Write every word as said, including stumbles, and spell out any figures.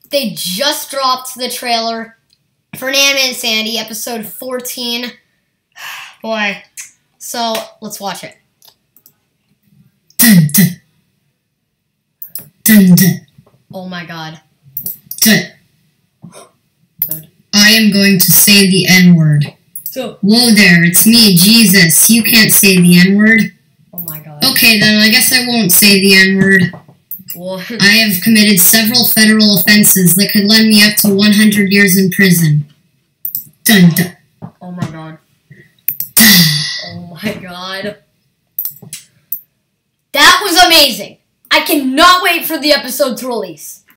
they just dropped the trailer for Inanimate Insanity, episode fourteen. Boy. So, let's watch it. Dun, dun. Dun, dun. Oh my god. Good. Good. I am going to say the N-word. So. Whoa there, it's me, Jesus. You can't say the N-word. Oh my god. Okay, then I guess I won't say the N-word. What? I have committed several federal offenses that could land me up to one hundred years in prison. Dun dun. Oh my god. Oh my god. That was amazing. I cannot wait for the episode to release.